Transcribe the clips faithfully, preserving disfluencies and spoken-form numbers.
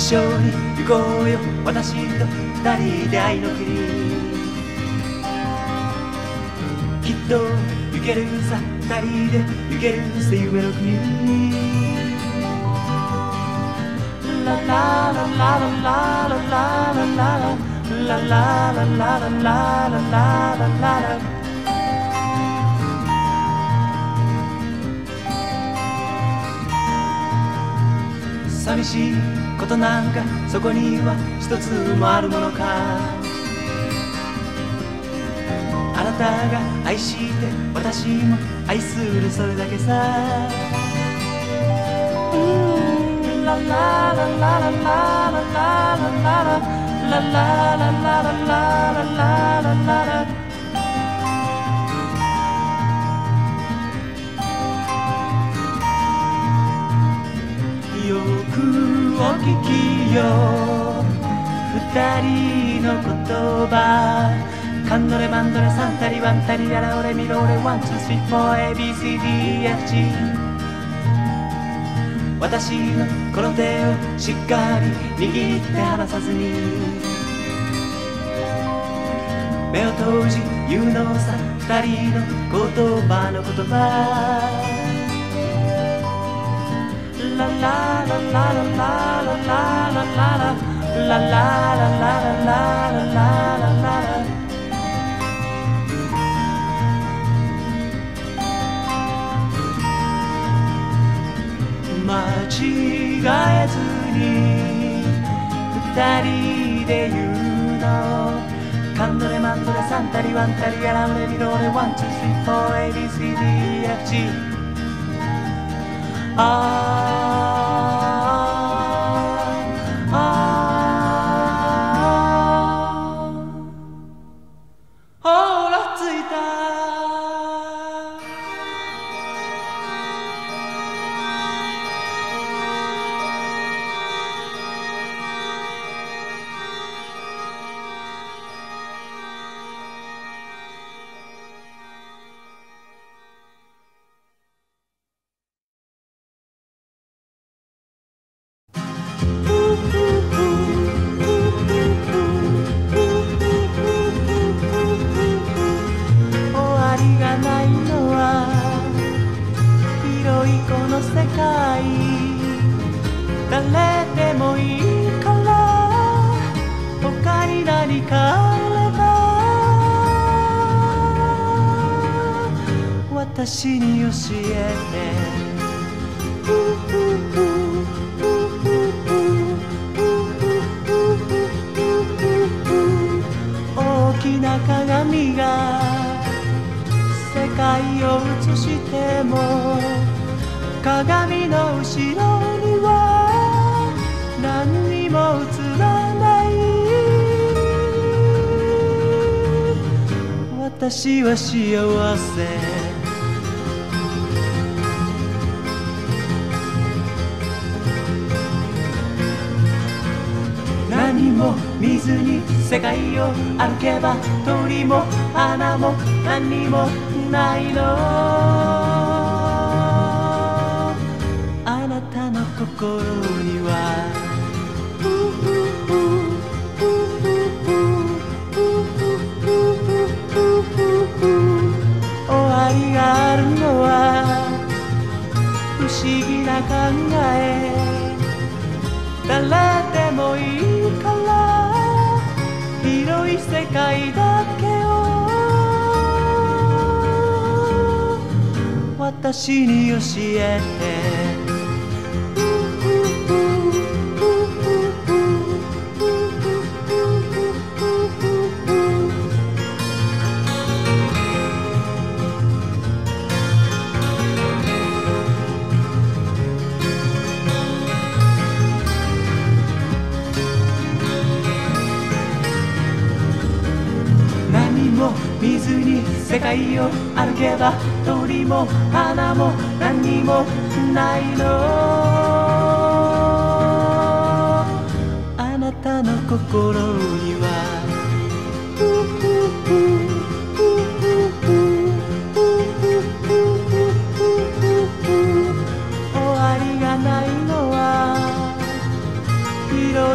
緒に行こうよ私と二人で愛の国きっと行けるさ二人で行けるさ夢の国ラララララララララララララララララララ寂しいことなんかそこには一つもあるものかあなたが愛して私も愛するそれだけさラララララララララララララララララよくお聞きよ二人の言葉カンドレマンドレサンタリワンタリララオレミロレワンツースリーフォー エービーシーディーエフジ私のこの手をしっかり握って離さずに目を閉じ言うのさ二人の言葉の言葉ララララララララララララララ間違えずに二人で言うのカンドレマンドレサンタリワンタリアラウレリローレワンツースリーフォー エービーシーディーエフジああほら着いた誰でもいいから他に何かあれば私に教えて大きな鏡が世界を映しても鏡の後ろには何にも映らない私は幸せ何も見ずに世界を歩けば鳥も花も何もないのあなたの心には終わりがあるのは不思議な考え誰でもいいから広い世界だけを私に教えて見ずに世界を歩けば鳥も花も何にもないのあなたの心には終わりがないのは広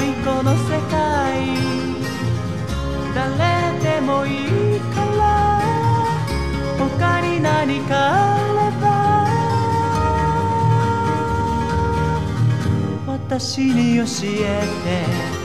私に教えて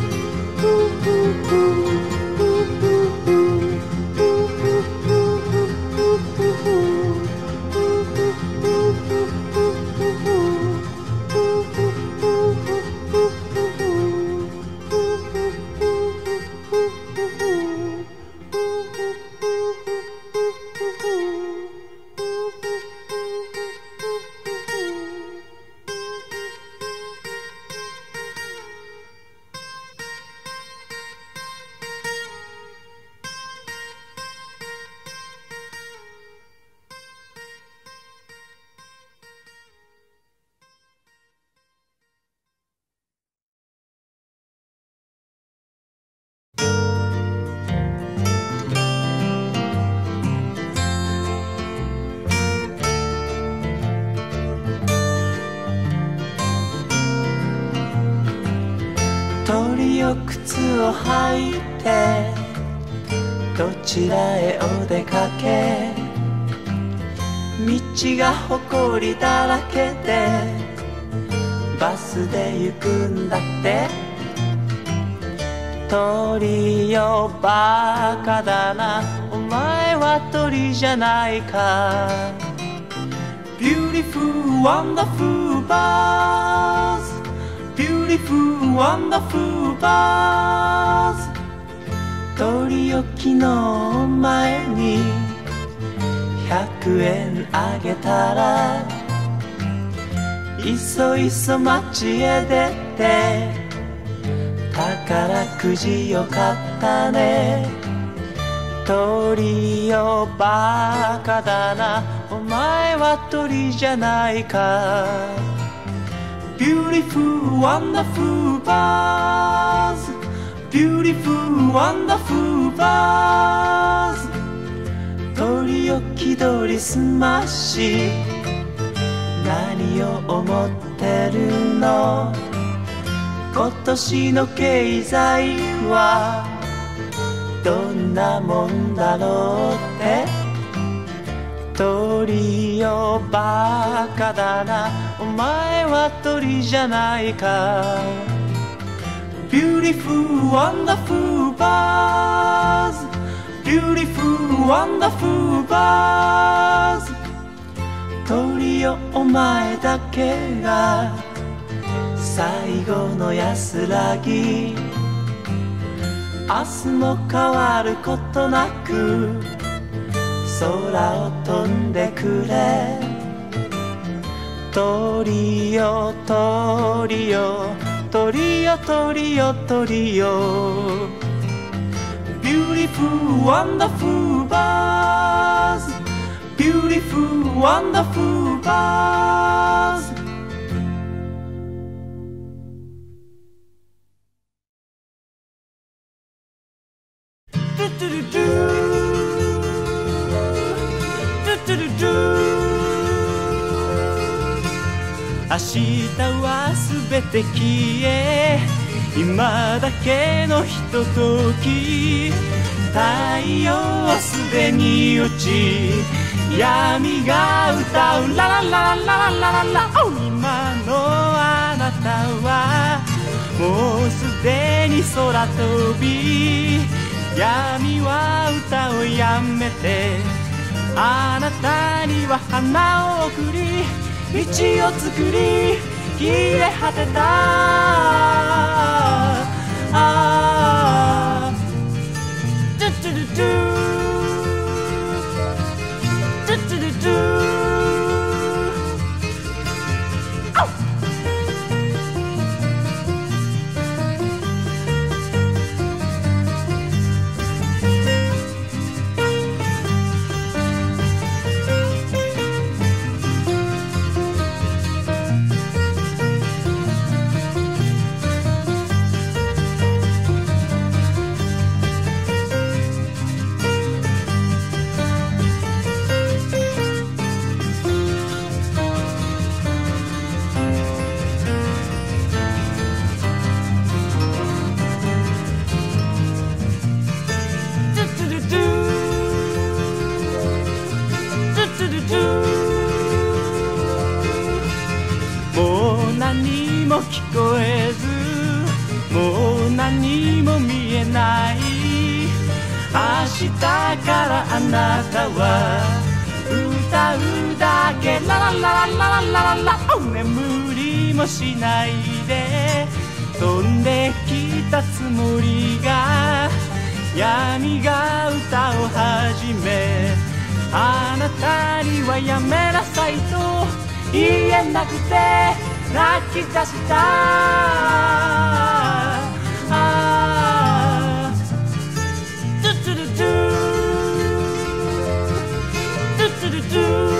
鳥よ靴を履いてどちらへお出かけ道がほこりだらけでバスで行くんだって鳥よバカだなお前は鳥じゃないか Beautiful wonderful birds Beautiful wonderful birds 鳥よ昨日前にひゃくえんあげたらいそいそ街へ出て宝くじを買ったね鳥よバカだなお前は鳥じゃないか Beautiful wonderful birds Beautiful wonderful birds 鳥よ気取りすまし何を思ってるの今年の経済はどんなもんだろうって鳥よバカだなお前は鳥じゃないか Beautiful wonderful birds Beautiful wonderful birds 鳥よお前だけが最後の安らぎ明日も変わることなく空を飛んでくれ鳥よ鳥よ鳥よ鳥よ鳥よ Beautiful wonderful birds Beautiful wonderful birds ドゥドゥドゥドゥドゥドゥドゥドゥ明日はすべて消え今だけのひととき太陽はすでに落ち闇が歌うララララララララ今のあなたはもうすでに空飛び闇は歌をやめてあなたには花を贈り道を作り消え果てたあドゥドゥドゥドゥドゥドゥドゥドゥも聞こえず、もう何も見えない。明日からあなたは歌うだけ、ララララララララ、眠りもしないで飛んできたつもりが闇が歌を始め、あなたにはやめなさいと言えなくて泣き出した。あートゥトゥルトゥトゥトゥルトゥ。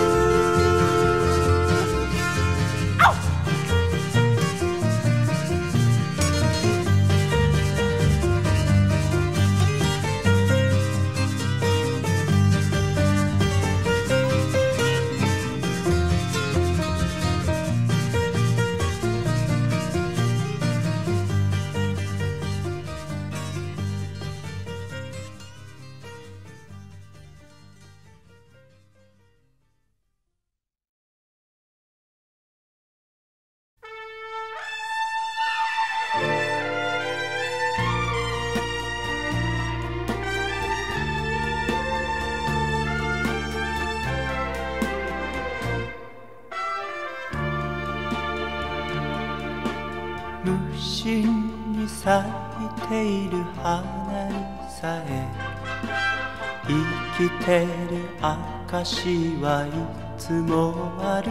無心に咲いている花にさえ生きてる証はいつもある。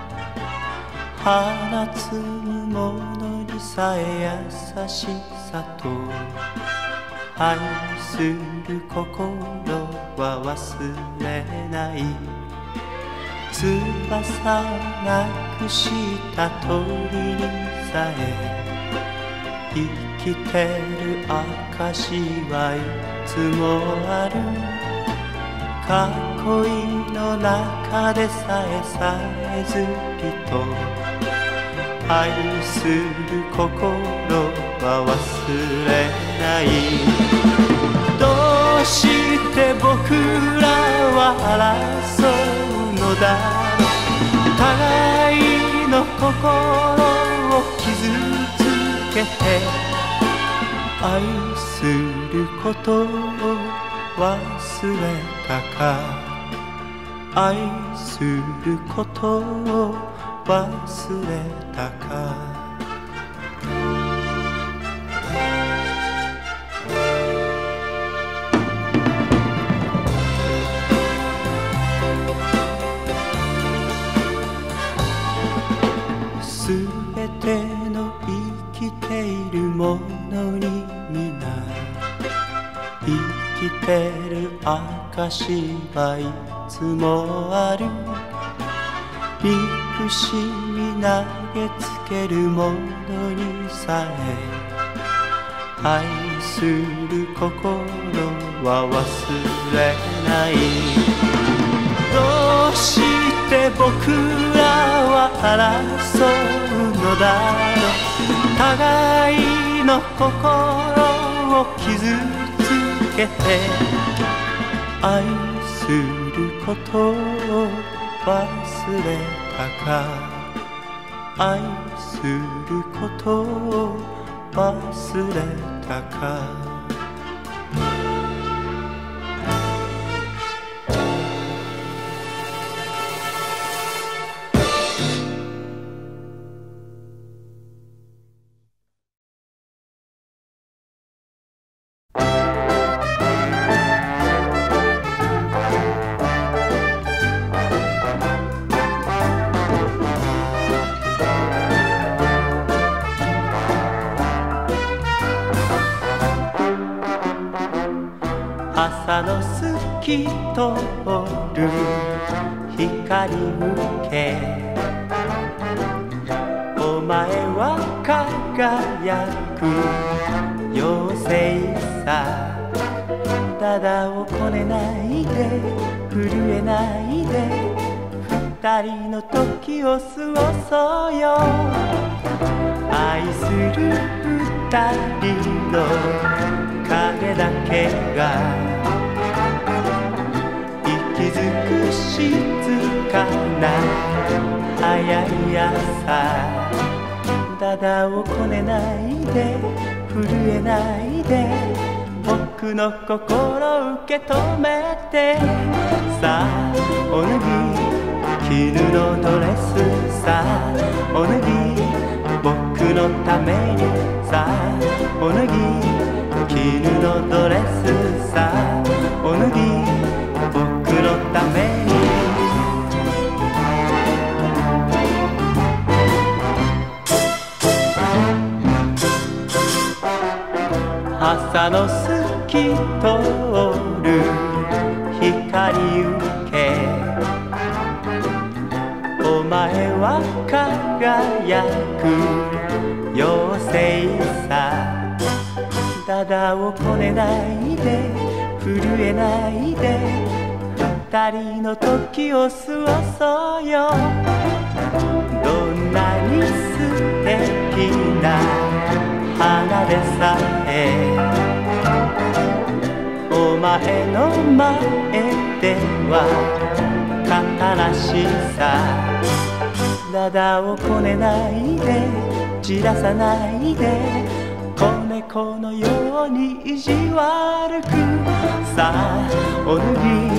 放つものにさえ優しさと愛する心は忘れない。翼なくした鳥にさえ生きてる証はいつもある。囲いの中でさえさえずりと愛する心は忘れない。どうして僕らは争うのだろう。互いの心を傷つけて愛することを忘れたか。愛することを忘れたか。すべての生きているものに皆生きてる証はいつもある。憎しみ投げつけるものにさえ愛する心は忘れない。どうして僕らは争うのだろう。互いの心を傷つけて愛することを忘れたか。愛することを忘れたか。朝の透き通る光向け、お前は輝く妖精さ。ただをこねないで震えないで二人の時を過ごそうよ。愛する二人の影だけが息づく静かな早い朝。た体をこねないで震えないで僕の心受け止めてさあお脱ぎ絹のドレスさあお脱ぎ僕のためにさあお脱ぎ絹のドレスさあお脱ぎ僕のために朝の透き通る光受けお前は輝く妖精さ体をこねないで震えないで二人の時を過ごそうよどんなに素敵な花でさえお前の前では悲しさ体をこねないでじらさないで子猫のように意地悪くさあお脱ぎ